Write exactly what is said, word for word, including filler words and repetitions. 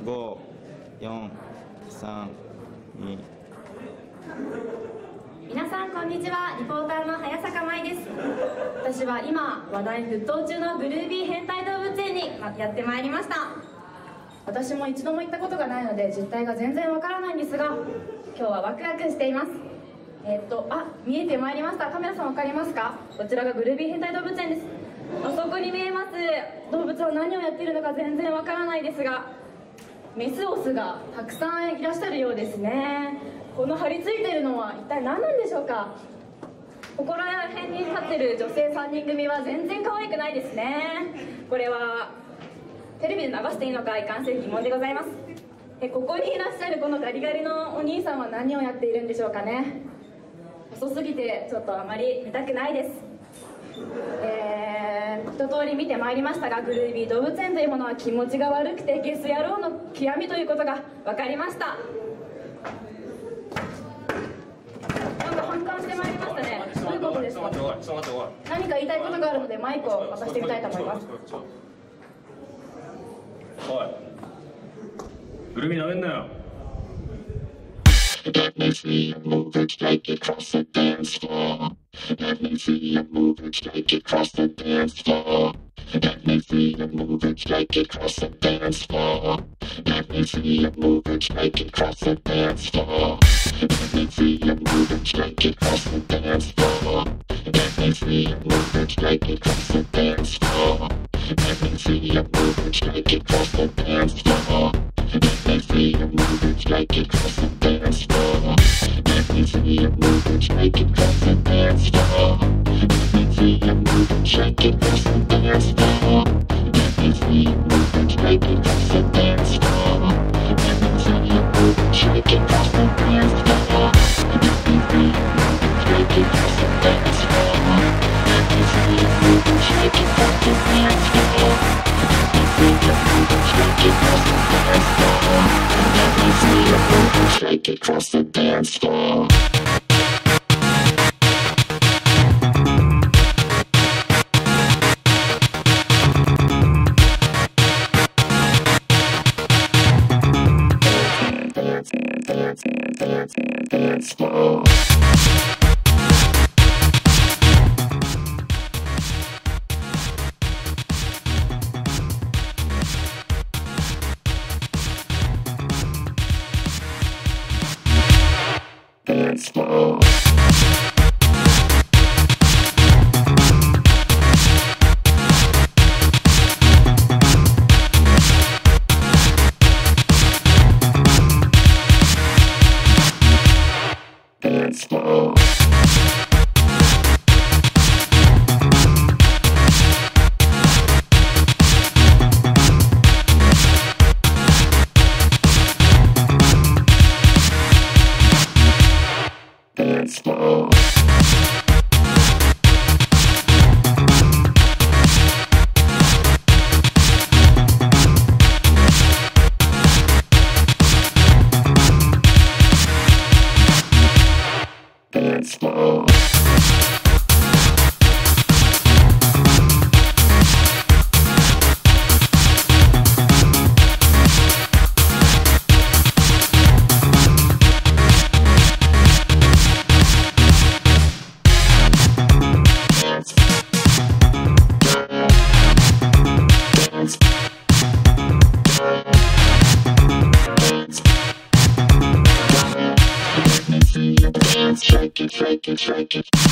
ご、よん、さん、に。 皆さんこんにちは、リポーターの早坂舞です。私は今話題沸騰中のグルービー変態動物園にやってまいりました。私も一度も行ったことがないので実態が全然わからないんですが、今日はワクワクしています。えー、っとあ見えてまいりました。カメラさん分かりますか？こちらがグルービー変態動物園です。あそこに見えます動物は何をやっているのか全然わからないですが、メスオスがたくさんいらっしゃるようですね。この張り付いているのは一体何なんでしょうか？ここら辺に立ってる女性さんにん組は全然可愛くないですね。これはテレビで流していいのかいかんせん疑問でございます。えここにいらっしゃるこのガリガリのお兄さんは何をやっているんでしょうかね。遅すぎてちょっとあまり見たくないです。えー、一通り見てまいりましたが、グルービー動物園というものは気持ちが悪くてゲス野郎の極みということが分かりました。なんか反感してまいりましたね。どういうことですか？何か言いたいことがあるのでマイクを渡してみたいと思います。 おい、ぐるみなめんなよ。 That makes me move it like it across the dance floor. That makes me move it like it across the dance floor. That makes me move it like it across the dance floor. That makes me move it like it across the dance floor. That makes me move it like it across the dance floor. That makes me move it like it across the dance floor. That makes me move it like it across the dance floor. That makes me move it like it across the dance floor. That makes me move it like it across the dance floor. That makes me move it like it across the dance floor. That makes me move it like it across the dance floor. That makes me move it like it across the dance floor. That makes me move it like it across the dance floor. That makes me move it like it across the dance floor. That makes me move it like it across the dance floor. That makes me move it like it across the dance floor. Dance, dance, dance, dance floor. Dance floor. Dance floor. Dance floor. Dance floor. Dance, shake it, shake it, shake it.